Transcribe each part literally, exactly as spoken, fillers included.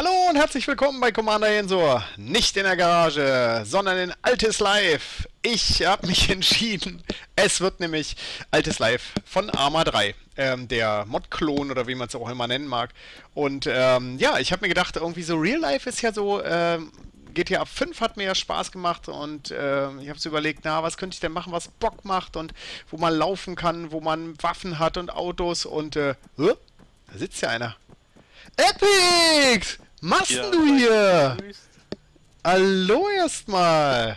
Hallo und herzlich willkommen bei Commander Ensor. Nicht in der Garage, sondern in Altis Live. Ich habe mich entschieden, es wird nämlich Altis Live von Arma drei. Ähm, der Mod-Klon oder wie man es auch immer nennen mag. Und ähm, ja, ich habe mir gedacht, irgendwie so Real Life ist ja so... Ähm, G T A fünf hat mir ja Spaß gemacht und äh, ich habe so überlegt, na, was könnte ich denn machen, was Bock macht und wo man laufen kann, wo man Waffen hat und Autos und äh, hä? Da sitzt ja einer. Epix! Was Ja, machst du hier? grüßt. Hallo erstmal.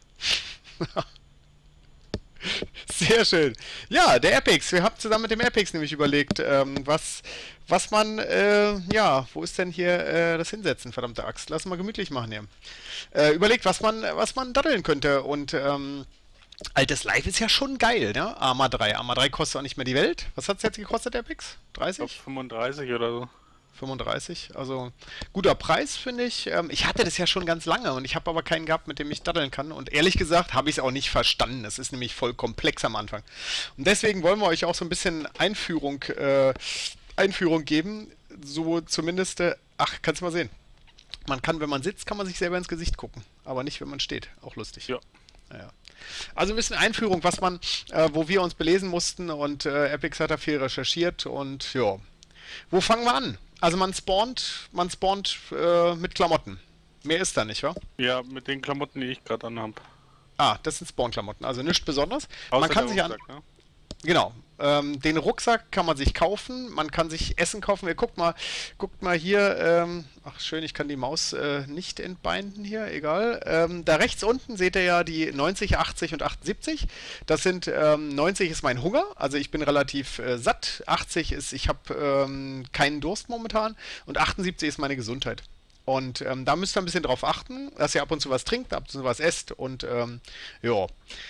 Sehr schön. Ja, der Epix. Wir haben zusammen mit dem Epix nämlich überlegt, ähm, was, was man, äh, ja, wo ist denn hier äh, das Hinsetzen, verdammte Axt? Lass mal gemütlich machen hier. Äh, überlegt, was man, was man daddeln könnte und, ähm, Altes Live ist ja schon geil, ne? Arma drei. Arma drei kostet auch nicht mehr die Welt. Was hat es jetzt gekostet, der Epix? Ich glaube dreißig? fünfunddreißig oder so. fünfunddreißig, also guter Preis, finde ich. Ähm, ich hatte das ja schon ganz lange und ich habe aber keinen gehabt, mit dem ich daddeln kann. Und ehrlich gesagt habe ich es auch nicht verstanden. Es ist nämlich voll komplex am Anfang. Und deswegen wollen wir euch auch so ein bisschen Einführung, äh, Einführung geben. So zumindest, äh, ach, kannst du mal sehen. Man kann, wenn man sitzt, kann man sich selber ins Gesicht gucken. Aber nicht, wenn man steht. Auch lustig. Ja. Naja. Also ein bisschen Einführung, was man, äh, wo wir uns belesen mussten und äh, Epix hat da viel recherchiert und ja. Wo fangen wir an? Also man spawnt, man spawnt äh, mit Klamotten. Mehr ist da nicht, wa? Ja, mit den Klamotten, die ich gerade anhab. Ah, das sind Spawn-Klamotten, also nichts Besonderes. Außer Man kann der sich an... Rucksack, ne? Genau. Ähm, den Rucksack kann man sich kaufen, man kann sich Essen kaufen. Ihr guckt mal, guckt mal hier, ähm, ach schön, ich kann die Maus äh, nicht entbinden hier, egal. Ähm, da rechts unten seht ihr ja die neunzig, achtzig und achtundsiebzig. Das sind, ähm, neunzig ist mein Hunger, also ich bin relativ äh, satt. achtzig ist, ich habe ähm, keinen Durst momentan und achtundsiebzig ist meine Gesundheit. Und ähm, da müsst ihr ein bisschen drauf achten, dass ihr ab und zu was trinkt, ab und zu was esst und ähm, ja.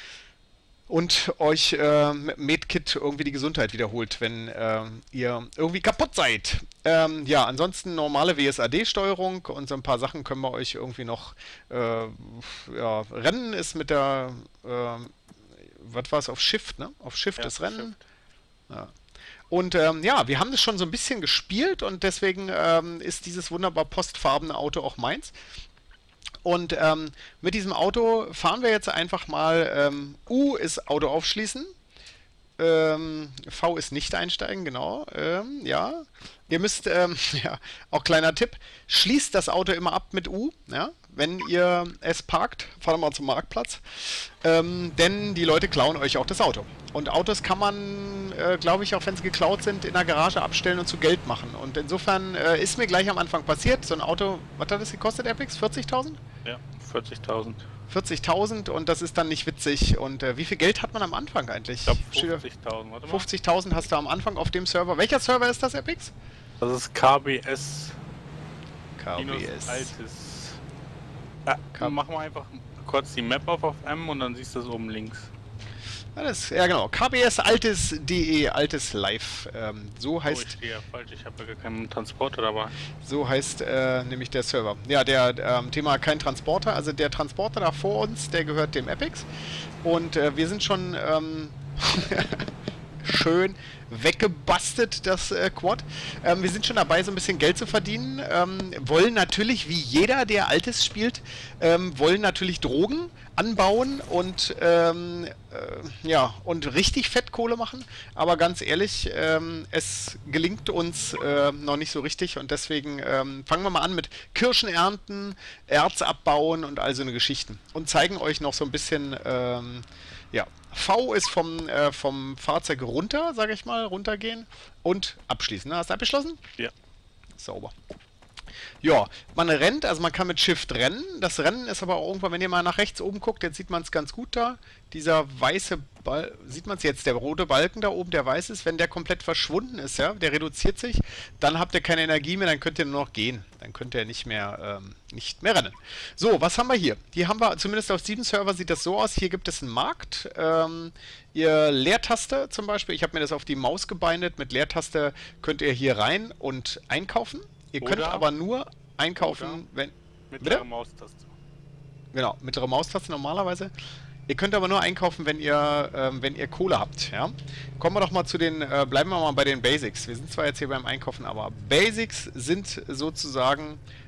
Und euch äh, mit Medkit irgendwie die Gesundheit wiederholt, wenn äh, ihr irgendwie kaputt seid. Ähm, ja, ansonsten normale W S A D-Steuerung und so ein paar Sachen können wir euch irgendwie noch... Äh, ja, Rennen ist mit der... Äh, was war es? Auf Shift, ne? Auf Shift Ja, ist Rennen. Shift. Ja. Und ähm, ja, wir haben das schon so ein bisschen gespielt und deswegen ähm, ist dieses wunderbar postfarbene Auto auch meins. Und ähm, mit diesem Auto fahren wir jetzt einfach mal, ähm, U ist Auto aufschließen, ähm, V ist nicht einsteigen, genau, ähm, ja. Ihr müsst, ähm, ja, auch kleiner Tipp, schließt das Auto immer ab mit U, ja, wenn ihr es parkt, fahrt mal zum Marktplatz, ähm, denn die Leute klauen euch auch das Auto. Und Autos kann man, äh, glaube ich, auch wenn sie geklaut sind, in der Garage abstellen und zu Geld machen. Und insofern äh, ist mir gleich am Anfang passiert, so ein Auto, was hat das gekostet, Epix? vierzigtausend? Ja, vierzigtausend. vierzigtausend und das ist dann nicht witzig. Und äh, wie viel Geld hat man am Anfang eigentlich? Ich glaube fünfzigtausend, warte mal. fünfzigtausend hast du am Anfang auf dem Server. Welcher Server ist das, Epix? Das ist K B S. K B Minus S. Altes. Ja, K- mach mal einfach kurz die Map auf auf M und dann siehst du es oben links. Ja, das, ja genau, K B S Altes punkt de, Altes Live. Ähm, so Oh, ich heißt, stehe ja falsch, ich habe ja gar keinen Transporter dabei. so heißt äh, nämlich der Server. Ja, der ähm, Thema kein Transporter. Also der Transporter da vor uns, der gehört dem Epix. Und äh, wir sind schon ähm, schön weggebastet, das äh, Quad. Ähm, wir sind schon dabei, so ein bisschen Geld zu verdienen. Ähm, wollen natürlich, wie jeder, der Altes spielt, ähm, wollen natürlich Drogen anbauen und ähm, äh, ja, und richtig Fettkohle machen. Aber ganz ehrlich, ähm, es gelingt uns äh, noch nicht so richtig und deswegen ähm, fangen wir mal an mit Kirschen ernten, Erz abbauen und all so eine Geschichten. Und zeigen euch noch so ein bisschen, ähm, ja, V ist vom, äh, vom Fahrzeug runter, sage ich mal, runtergehen und abschließen. Hast du abgeschlossen? Ja. Sauber. Ja, man rennt, also man kann mit Shift rennen. Das Rennen ist aber auch irgendwann, wenn ihr mal nach rechts oben guckt, jetzt sieht man es ganz gut da. Dieser weiße Ball, sieht man es jetzt, der rote Balken da oben, der weiß ist, wenn der komplett verschwunden ist, ja, der reduziert sich, dann habt ihr keine Energie mehr, dann könnt ihr nur noch gehen. Dann könnt ihr nicht mehr, ähm, nicht mehr rennen. So, was haben wir hier? Hier haben wir, zumindest auf sieben Server sieht das so aus, hier gibt es einen Markt. Ähm, ihr Leertaste zum Beispiel, ich habe mir das auf die Maus gebindet, mit Leertaste könnt ihr hier rein und einkaufen. Ihr könnt Oder- aber nur einkaufen, oder wenn... Mit Bitte? der Maustaste. Genau, mit der Maustaste normalerweise. Ihr könnt aber nur einkaufen, wenn ihr, ähm, wenn ihr Kohle habt, ja. Kommen wir doch mal zu den, äh, bleiben wir mal bei den Basics. Wir sind zwar jetzt hier beim Einkaufen, aber Basics sind sozusagen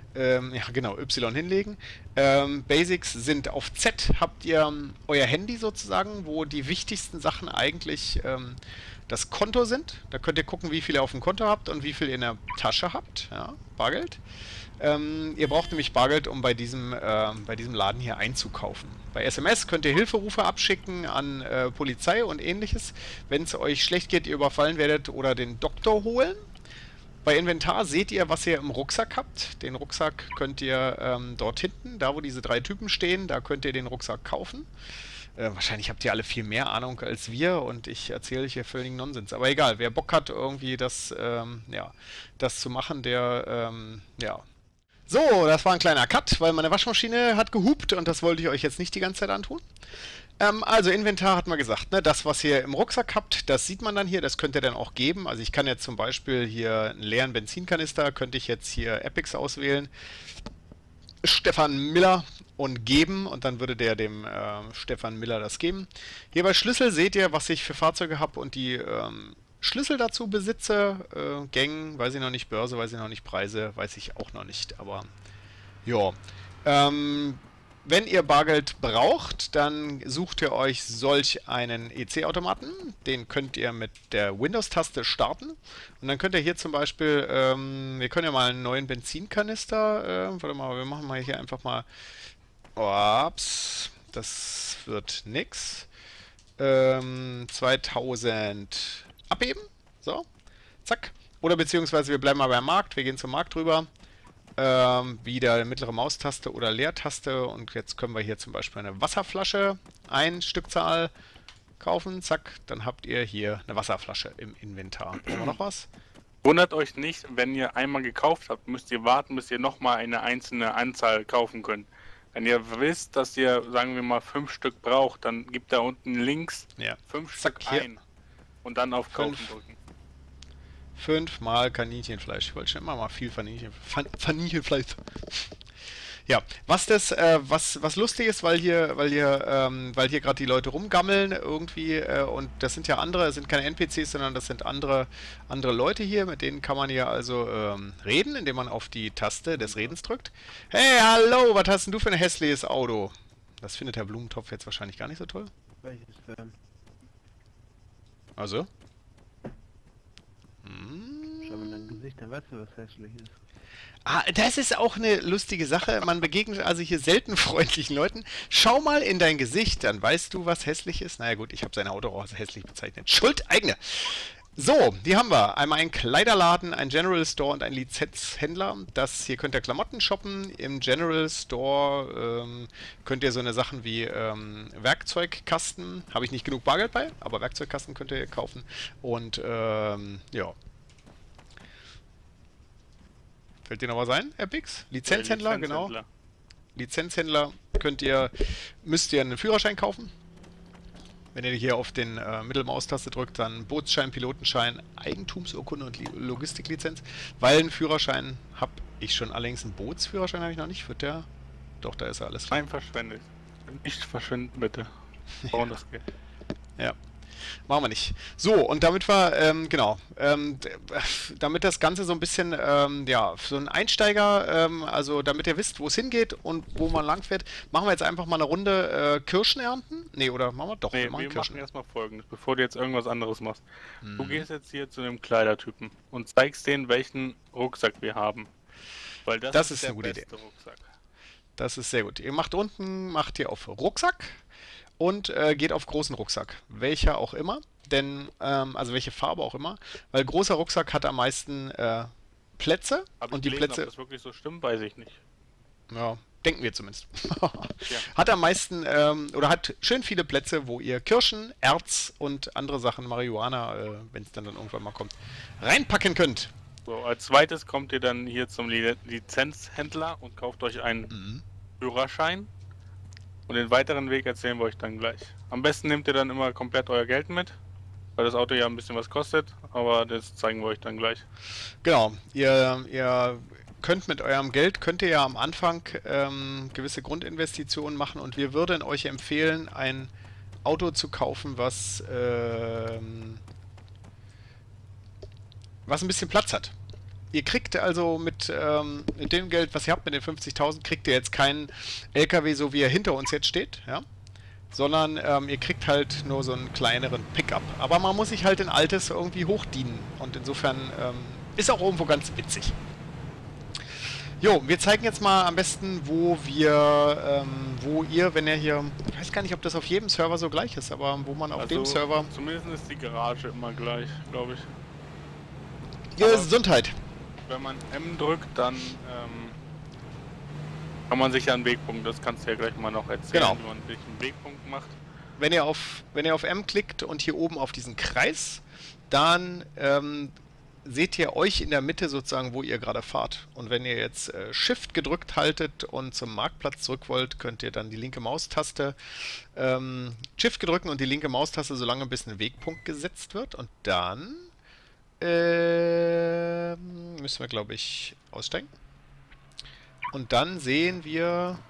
Ähm, ja, genau, Y hinlegen. Ähm, Basics sind auf Z, habt ihr ähm, euer Handy sozusagen, wo die wichtigsten Sachen eigentlich ähm, das Konto sind. Da könnt ihr gucken, wie viel ihr auf dem Konto habt und wie viel ihr in der Tasche habt. Ja, Bargeld. Ähm, ihr braucht nämlich Bargeld, um bei diesem, äh, bei diesem Laden hier einzukaufen. Bei S M S könnt ihr Hilferufe abschicken an äh, Polizei und ähnliches, wenn es euch schlecht geht, ihr überfallen werdet oder den Doktor holen. Bei Inventar seht ihr, was ihr im Rucksack habt. Den Rucksack könnt ihr ähm, dort hinten, da wo diese drei Typen stehen, da könnt ihr den Rucksack kaufen. Äh, wahrscheinlich habt ihr alle viel mehr Ahnung als wir und ich erzähle hier völligen Nonsens. Aber egal, wer Bock hat, irgendwie das, ähm, ja, das zu machen, der, ähm, ja. So, das war ein kleiner Cut, weil meine Waschmaschine hat gehupt und das wollte ich euch jetzt nicht die ganze Zeit antun. Ähm, also Inventar hat man gesagt, ne? Das, was ihr im Rucksack habt, das sieht man dann hier, das könnt ihr dann auch geben. Also ich kann jetzt zum Beispiel hier einen leeren Benzinkanister, könnte ich jetzt hier Epics auswählen, Stefan Miller und geben und dann würde der dem äh, Stefan Miller das geben. Hier bei Schlüssel seht ihr, was ich für Fahrzeuge habe und die ähm, Schlüssel dazu besitze. Äh, Gang, weiß ich noch nicht, Börse, weiß ich noch nicht, Preise, weiß ich auch noch nicht, aber ja. Ähm, Wenn ihr Bargeld braucht, dann sucht ihr euch solch einen E C-Automaten. Den könnt ihr mit der Windows-Taste starten. Und dann könnt ihr hier zum Beispiel, ähm, wir können ja mal einen neuen Benzinkanister, äh, warte mal, wir machen mal hier einfach mal, ups, das wird nix, ähm, zweitausend abheben, so, zack. Oder beziehungsweise wir bleiben mal beim Markt, wir gehen zum Markt rüber. Ähm, wieder mittlere Maustaste oder Leertaste und jetzt können wir hier zum Beispiel eine Wasserflasche, ein Stückzahl kaufen, zack, dann habt ihr hier eine Wasserflasche im Inventar. Brauchen wir noch was? Wundert euch nicht, wenn ihr einmal gekauft habt, müsst ihr warten, bis ihr nochmal eine einzelne Anzahl kaufen könnt. Wenn ihr wisst, dass ihr, sagen wir mal, fünf Stück braucht, dann gebt da unten links ja. fünf zack, Stück hier. ein und dann auf Kaufen Fünf. drücken. Fünfmal Kaninchenfleisch. Ich wollte schon immer mal viel Kaninchen, Kaninchenfleisch. Ja, was das, äh, was, was lustig ist, weil hier, weil hier, ähm, weil hier gerade die Leute rumgammeln irgendwie äh, und das sind ja andere, das sind keine N P Cs, sondern das sind andere, andere Leute hier, mit denen kann man ja also ähm, reden, indem man auf die Taste des Redens drückt. Hey, hallo, was hast denn du für ein hässliches Auto? Das findet Herr Blumentopf jetzt wahrscheinlich gar nicht so toll. Welches denn? Also? Schau mal in dein Gesicht, dann weißt du, was hässlich ist. Ah, das ist auch eine lustige Sache. Man begegnet also hier selten freundlichen Leuten. Schau mal in dein Gesicht, dann weißt du, was hässlich ist. Naja gut, ich habe sein Auto auch als hässlich bezeichnet. Schuld eigene. So, die haben wir. Einmal einen Kleiderladen, ein General Store und ein Lizenzhändler. Das hier könnt ihr Klamotten shoppen. Im General Store ähm, könnt ihr so eine Sachen wie ähm, Werkzeugkasten. Habe ich nicht genug Bargeld bei, aber Werkzeugkasten könnt ihr kaufen. Und ähm, ja. Fällt dir noch was ein, Epics? Lizenzhändler, Lizenzhändler, genau. Lizenzhändler könnt ihr, müsst ihr einen Führerschein kaufen. Wenn ihr hier auf den äh, Mittelmaustaste drückt, dann Bootsschein, Pilotenschein, Eigentumsurkunde und Logistiklizenz. Weil einen Führerschein habe ich schon, allerdings einen Bootsführerschein habe ich noch nicht. Wird der? Doch, da ist er alles klar. Nein, verschwendet. Nicht verschwinden, bitte. Brauchen das Geld. Ja. Machen wir nicht. So, und damit wir, ähm, genau, ähm, damit das Ganze so ein bisschen, ähm, ja, so ein Einsteiger, ähm, also damit ihr wisst, wo es hingeht und wo man lang fährt, machen wir jetzt einfach mal eine Runde äh, Kirschen ernten. Nee, oder machen wir doch, Nee, wir machen wir Kirschen. machen erstmal Folgendes, bevor du jetzt irgendwas anderes machst. Hm. Du gehst jetzt hier zu dem Kleidertypen und zeigst denen, welchen Rucksack wir haben. Weil das, Das ist ist der eine gute beste Idee. Rucksack. Das ist sehr gut. Ihr macht unten, macht ihr auf Rucksack und äh, geht auf großen Rucksack. Welcher auch immer, denn, ähm, also welche Farbe auch immer, weil großer Rucksack hat am meisten äh, Plätze Hab und ich die gelesen, Plätze, ob das wirklich so stimmt, weiß ich nicht. ja, denken wir zumindest, Ja. hat am meisten, ähm, oder hat schön viele Plätze, wo ihr Kirschen, Erz und andere Sachen, Marihuana, äh, wenn es dann, dann irgendwann mal kommt, reinpacken könnt. So, als zweites kommt ihr dann hier zum Li Lizenzhändler und kauft euch einen Mhm. Führerschein. Und den weiteren Weg erzählen wir euch dann gleich. Am besten nehmt ihr dann immer komplett euer Geld mit, weil das Auto ja ein bisschen was kostet, aber das zeigen wir euch dann gleich. Genau, ihr, ihr könnt mit eurem Geld, könnt ihr ja am Anfang ähm, gewisse Grundinvestitionen machen und wir würden euch empfehlen, ein Auto zu kaufen, was, ähm, was ein bisschen Platz hat. ihr kriegt also mit, ähm, mit dem Geld, was ihr habt, mit den fünfzigtausend, kriegt ihr jetzt keinen L K W, so wie er hinter uns jetzt steht, ja? Sondern ähm, ihr kriegt halt nur so einen kleineren Pickup. Aber man muss sich halt in Altes irgendwie hochdienen. Und insofern ähm, ist auch irgendwo ganz witzig. Jo, wir zeigen jetzt mal am besten, wo wir, ähm, wo ihr, wenn ihr hier, ich weiß gar nicht, ob das auf jedem Server so gleich ist, aber wo man auf Also, dem Server... Zumindest ist die Garage immer gleich, glaube ich. Ja, Aber Gesundheit. Wenn man M drückt, dann ähm, kann man sich ja einen Wegpunkt, das kannst du ja gleich mal noch erzählen, Genau. wie man sich einen Wegpunkt macht. Wenn ihr auf, wenn ihr auf M klickt und hier oben auf diesen Kreis, dann ähm, seht ihr euch in der Mitte sozusagen, wo ihr gerade fahrt. Und wenn ihr jetzt äh, Shift gedrückt haltet und zum Marktplatz zurück wollt, könnt ihr dann die linke Maustaste ähm, Shift gedrücken und die linke Maustaste, solange bis ein Wegpunkt gesetzt wird. Und dann äh, müssen wir, glaube ich, aussteigen. Und dann sehen wir...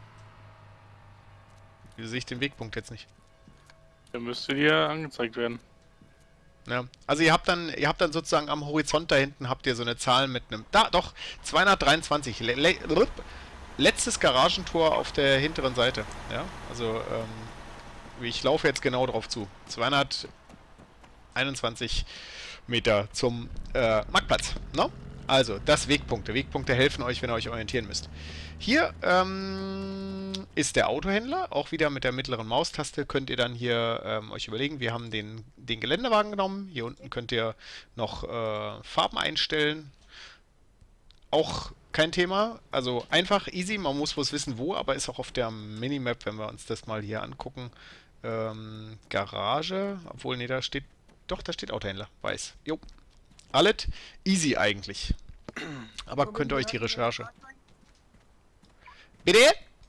Wie sehe ich den Wegpunkt jetzt nicht? Der müsste dir angezeigt werden. Ja. Also ihr habt dann, ihr habt dann sozusagen am Horizont da hinten habt ihr so eine Zahl mit einem, da doch, zweihundertdreiundzwanzig, le, le, letztes Garagentor auf der hinteren Seite, ja, also ähm, ich laufe jetzt genau drauf zu, zweihunderteinundzwanzig Meter zum äh, Marktplatz, ne? Also, das Wegpunkte. Wegpunkte helfen euch, wenn ihr euch orientieren müsst. Hier ähm, ist der Autohändler. Auch wieder mit der mittleren Maustaste könnt ihr dann hier ähm, euch überlegen. Wir haben den, den Geländewagen genommen. Hier unten könnt ihr noch äh, Farben einstellen. Auch kein Thema. Also einfach, easy. Man muss bloß wissen, wo. Aber ist auch auf der Minimap, wenn wir uns das mal hier angucken. Ähm, Garage. Obwohl, nee, da steht... Doch, da steht Autohändler. Weiß. Jo. Alles easy eigentlich. Aber könnt ihr euch die Recherche... Bitte?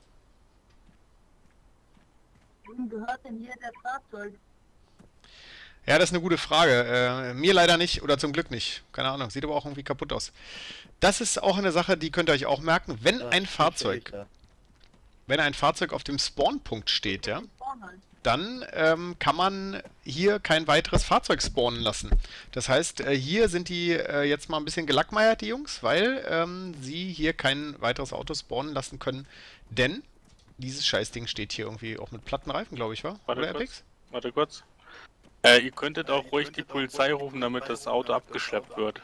Wem gehört denn hier das Fahrzeug? Ja, das ist eine gute Frage. Äh, mir leider nicht oder zum Glück nicht. Keine Ahnung. Sieht aber auch irgendwie kaputt aus. Das ist auch eine Sache, die könnt ihr euch auch merken. Wenn ein Fahrzeug, wenn ein Fahrzeug auf dem Spawnpunkt steht, ja, dann ähm, kann man hier kein weiteres Fahrzeug spawnen lassen. Das heißt, äh, hier sind die äh, jetzt mal ein bisschen gelackmeiert, die Jungs, weil ähm, sie hier kein weiteres Auto spawnen lassen können, denn dieses Scheißding steht hier irgendwie auch mit platten Reifen, glaube ich, war? Warte Oder kurz. Apex? Warte kurz. Äh, ihr könntet auch ruhig die Polizei rufen, damit das Auto abgeschleppt wird.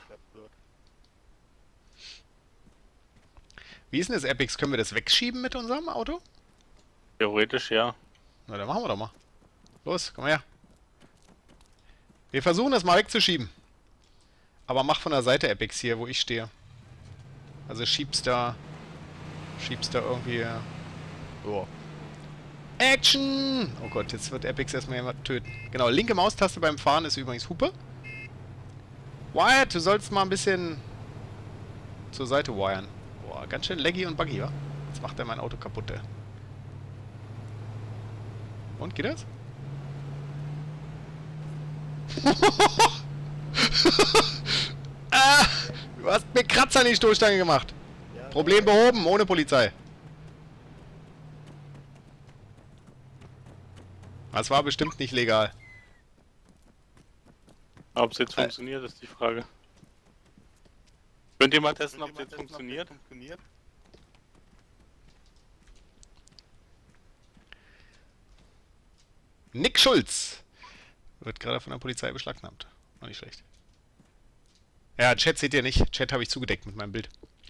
Wie ist denn das, Apex? Können wir das wegschieben mit unserem Auto? Theoretisch ja. Na, dann machen wir doch mal. Los, komm her. Wir versuchen das mal wegzuschieben. Aber mach von der Seite, Apex, hier, wo ich stehe. Also schiebst da... Schiebst da irgendwie... Oh. Action! Oh Gott, jetzt wird Apex erstmal jemand töten. Genau, linke Maustaste beim Fahren ist übrigens Hupe. Wyatt, du sollst mal ein bisschen zur Seite wiren. Boah, ganz schön laggy und buggy, wa? Jetzt macht er mein Auto kaputt, ey. Und, geht das? Ah, du hast mir Kratzer in die Stoßstange gemacht. Problem behoben, ohne Polizei. Das war bestimmt nicht legal. Ob es jetzt Äh. funktioniert, ist die Frage. Könnt ihr mal testen, ob es jetzt funktioniert? Nick Schulz wird gerade von der Polizei beschlagnahmt. Auch nicht schlecht. Ja, Chat seht ihr nicht. Chat habe ich zugedeckt mit meinem Bild.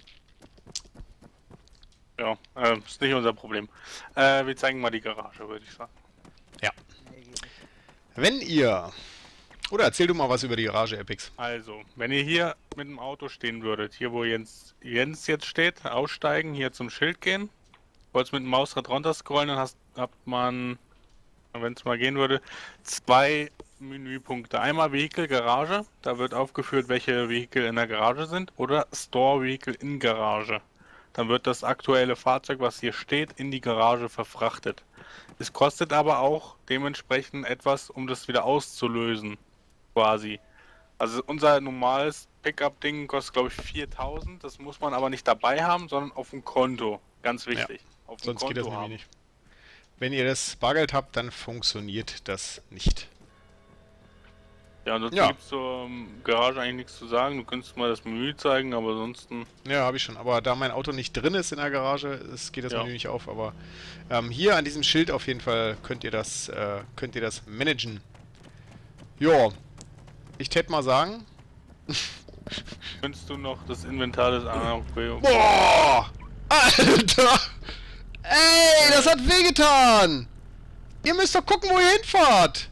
Ja, äh, ist nicht unser Problem. Äh, wir zeigen mal die Garage, würde ich sagen. Ja. Wenn ihr... Oder erzähl du mal was über die Garage, Apex. Also, wenn ihr hier mit dem Auto stehen würdet, hier wo Jens, Jens jetzt steht, aussteigen, hier zum Schild gehen, wollt mit dem Mausrad runter scrollen, dann hast, habt man, wenn es mal gehen würde, zwei Menüpunkte. Einmal Vehicle Garage, da wird aufgeführt, welche Vehicle in der Garage sind, oder Store Vehicle in Garage. Dann wird das aktuelle Fahrzeug, was hier steht, in die Garage verfrachtet. Es kostet aber auch dementsprechend etwas, um das wieder auszulösen, quasi. Also unser normales Pickup-Ding kostet, glaube ich, viertausend. Das muss man aber nicht dabei haben, sondern auf dem Konto. Ganz wichtig. Ja, auf dem Sonst Konto geht das nämlich haben. nicht. Wenn ihr das Bargeld habt, dann funktioniert das nicht. Ja, ansonsten Ja. gibt es zur ähm, Garage eigentlich nichts zu sagen. Du könntest mal das Menü zeigen, aber ansonsten... Ja, habe ich schon. Aber da mein Auto nicht drin ist in der Garage, es geht das Ja. Menü nicht auf. Aber ähm, hier an diesem Schild auf jeden Fall könnt ihr das, äh, könnt ihr das managen. Jo, ich tät mal sagen. Könntest du noch das Inventar des Aquariums... Boah! Alter! Ey, das hat wehgetan! Ihr müsst doch gucken, wo ihr hinfahrt!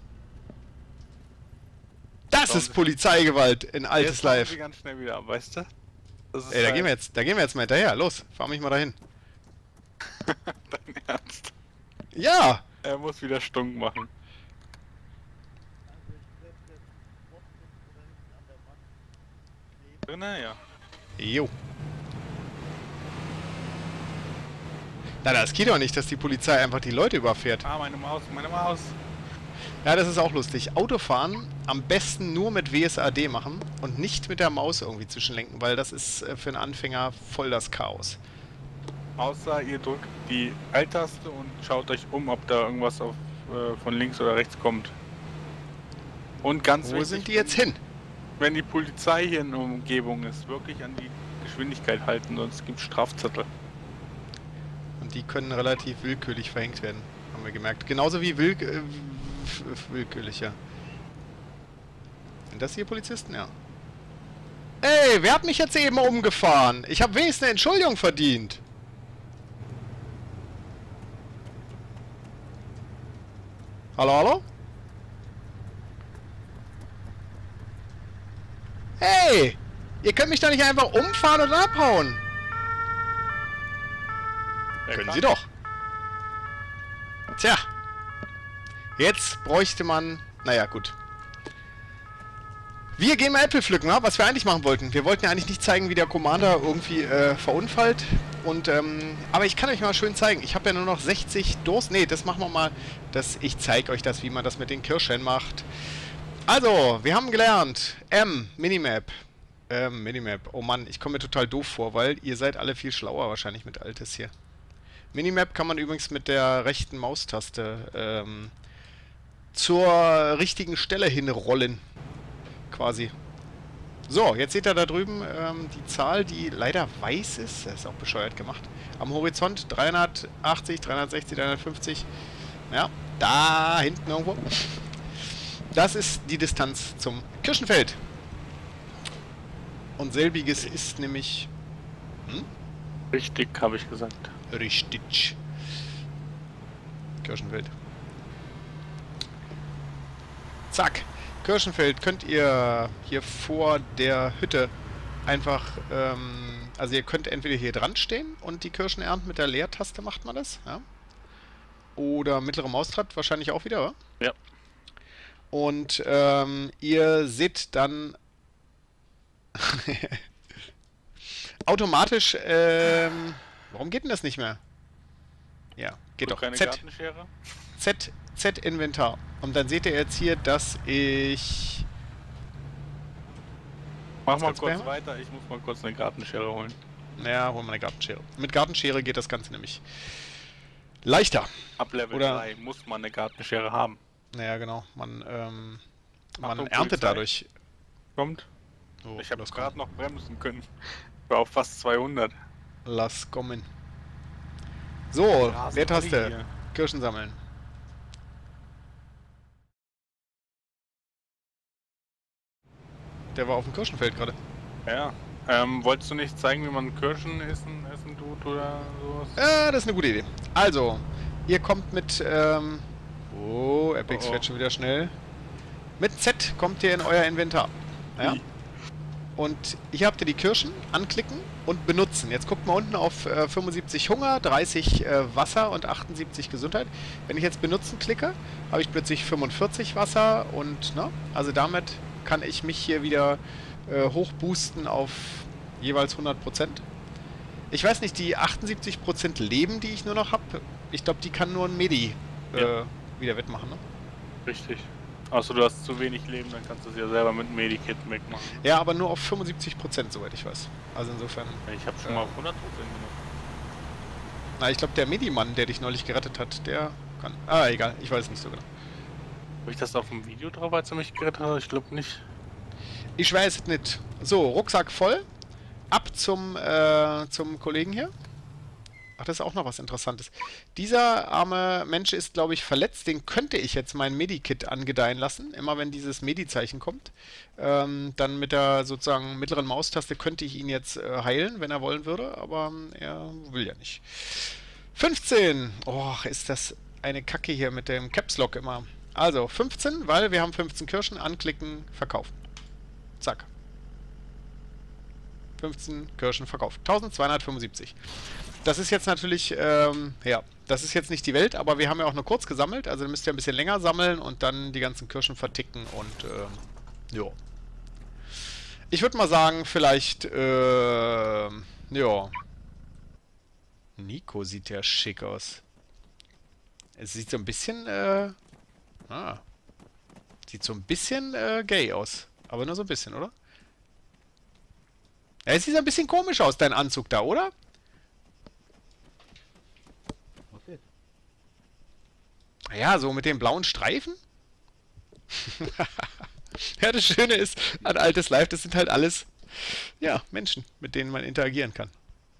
Das Warum ist sie- Polizeigewalt in altes Jetzt hauen Live. sie ganz schnell wieder ab, weißt du? Das ist Ey, da halt gehen wir jetzt, da gehen wir jetzt mal hinterher. Los, fahr mich mal dahin. dein Ernst. Ja! Er muss wieder stunk machen. Drinnen, ja. Jo. Na, das geht doch nicht, dass die Polizei einfach die Leute überfährt. Ah, meine Maus, meine Maus. Ja, das ist auch lustig. Autofahren am besten nur mit W S A D machen und nicht mit der Maus irgendwie zwischenlenken, weil das ist äh, für einen Anfänger voll das Chaos. Außer ihr drückt die Alt-Taste und schaut euch um, ob da irgendwas auf, äh, von links oder rechts kommt. Und ganz Wo wichtig, sind die jetzt hin? wenn die Polizei hier in der Umgebung ist, wirklich an die Geschwindigkeit halten, sonst gibt es Strafzettel. Und die können relativ willkürlich verhängt werden, haben wir gemerkt. Genauso wie will, äh, willkürlich, ja. Sind das hier Polizisten? Ja. Ey, wer hat mich jetzt eben umgefahren? Ich habe wenigstens eine Entschuldigung verdient. Hallo, hallo? Hey! Ihr könnt mich doch nicht einfach umfahren und abhauen. Wer Können kann? Sie doch. Tja. Jetzt bräuchte man... Naja, gut. Wir gehen mal Äpfel pflücken, ja? Was wir eigentlich machen wollten. Wir wollten ja eigentlich nicht zeigen, wie der Commander irgendwie äh, verunfallt. Und, ähm, aber ich kann euch mal schön zeigen. Ich habe ja nur noch sechzig Dosen. Nee, das machen wir mal. Das, ich zeige euch das, wie man das mit den Kirschen macht. Also, wir haben gelernt. M, Minimap. Ähm, Minimap. Oh Mann, ich komme mir total doof vor, weil ihr seid alle viel schlauer wahrscheinlich mit Altes hier. Minimap kann man übrigens mit der rechten Maustaste ähm, zur richtigen Stelle hinrollen. Quasi. So, jetzt seht ihr da drüben ähm, die Zahl, die leider weiß ist. Das ist auch bescheuert gemacht. Am Horizont dreihundertachtzig, dreihundertsechzig, dreihundertfünfzig. Ja, da hinten irgendwo. Das ist die Distanz zum Kirschenfeld. Und selbiges ist nämlich... Hm? Richtig, habe ich gesagt. Richtig. Kirschenfeld. Zack. Kirschenfeld könnt ihr hier vor der Hütte einfach, ähm, also ihr könnt entweder hier dran stehen und die Kirschen ernten mit der Leertaste, macht man das, ja. Oder mittlere Maustaste wahrscheinlich auch wieder, oder? Ja. Und ähm, ihr seht dann automatisch, ähm, warum geht denn das nicht mehr? Ja, geht Du doch. keine Z. Gartenschere? Z, Z-Inventar. Und dann seht ihr jetzt hier, dass ich... Mach Was mal kannst du kurz machen? weiter, ich muss mal kurz eine Gartenschere holen. Naja, holen wir eine Gartenschere. Mit Gartenschere geht das Ganze nämlich leichter. Ab Level Oder- drei muss man eine Gartenschere haben. Naja, genau. Man, ähm, man Achtung, erntet Polizei. dadurch. Kommt. Oh, Ich habe lass gerade kommen. noch bremsen können. War auf fast zweihundert. Lass kommen. So, Rasen Leertaste. Olli hier. Kirschen sammeln. Der war auf dem Kirschenfeld gerade. Ja. Ähm, wolltest du nicht zeigen, wie man Kirschen essen, essen tut oder sowas? Ja, das ist eine gute Idee. Also, ihr kommt mit, ähm... Oh, Epic Oh, oh. fährt schon wieder schnell. Mit Z kommt ihr in euer Inventar. Ja? Wie? Und hier habt ihr die Kirschen, anklicken und benutzen. Jetzt guckt mal unten auf äh, fünfundsiebzig Hunger, dreißig äh, Wasser und achtundsiebzig Gesundheit. Wenn ich jetzt benutzen klicke, habe ich plötzlich fünfundvierzig Wasser und, ne? Also damit kann ich mich hier wieder äh, hochboosten auf jeweils hundert Prozent. Ich weiß nicht, die achtundsiebzig Prozent Leben, die ich nur noch habe, ich glaube, die kann nur ein Medi äh, Ja. wieder wettmachen, ne? Richtig. Außer du hast zu wenig Leben, dann kannst du es ja selber mit dem Medikit wegmachen. Ja, aber nur auf fünfundsiebzig Prozent, soweit ich weiß. Also insofern... Ich habe schon Ja. mal auf hundert Prozent gemacht. Na, ich glaube, der Medimann, der dich neulich gerettet hat, der kann... Ah, egal, ich weiß nicht so genau. Habe ich das auf dem Video drauf, als er mich gerettet hat? Ich glaube nicht. Ich weiß es nicht. So, Rucksack voll. Ab zum, äh, zum Kollegen hier. Ach, das ist auch noch was Interessantes. Dieser arme Mensch ist, glaube ich, verletzt. Den könnte ich jetzt mein Medikit angedeihen lassen. Immer wenn dieses Medi-Zeichen kommt. Ähm, dann mit der sozusagen mittleren Maustaste könnte ich ihn jetzt äh, heilen, wenn er wollen würde. Aber ähm, er will ja nicht. fünfzehn. Oh, ist das eine Kacke hier mit dem Caps Lock immer. Also fünfzehn, weil wir haben fünfzehn Kirschen. Anklicken, verkaufen. Zack. fünfzehn Kirschen verkauft. eintausendzweihundertfünfundsiebzig. Das ist jetzt natürlich, ähm, ja, das ist jetzt nicht die Welt, aber wir haben ja auch nur kurz gesammelt, also müsst ihr ein bisschen länger sammeln und dann die ganzen Kirschen verticken und, ähm, jo. Ich würde mal sagen, vielleicht, äh, ja. Nico sieht ja schick aus. Es sieht so ein bisschen, äh, ah. Sieht so ein bisschen, äh, gay aus. Aber nur so ein bisschen, oder? Ja, es sieht ein bisschen komisch aus, dein Anzug da, oder? Was jetzt? Ja, so mit den blauen Streifen. Ja, das Schöne ist an altes Live, das sind halt alles, ja, Menschen, mit denen man interagieren kann.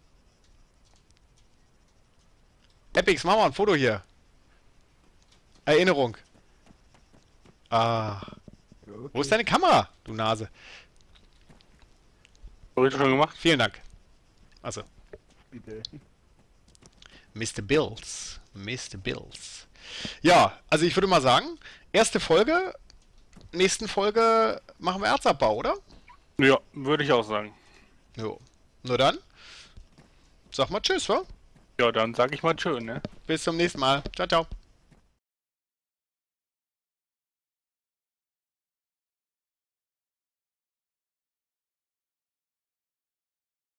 Epix, mach mal ein Foto hier. Erinnerung. Ah. Okay. Wo ist deine Kamera, du Nase? Habe ich schon gemacht? Vielen Dank. Also, Bitte. Mister Bills. Mister Bills. Ja, also ich würde mal sagen, erste Folge, nächsten Folge machen wir Erzabbau, oder? Ja, würde ich auch sagen. Jo. Nur dann, sag mal Tschüss, wa? Ja, dann sage ich mal schön, ne? Bis zum nächsten Mal. Ciao, ciao.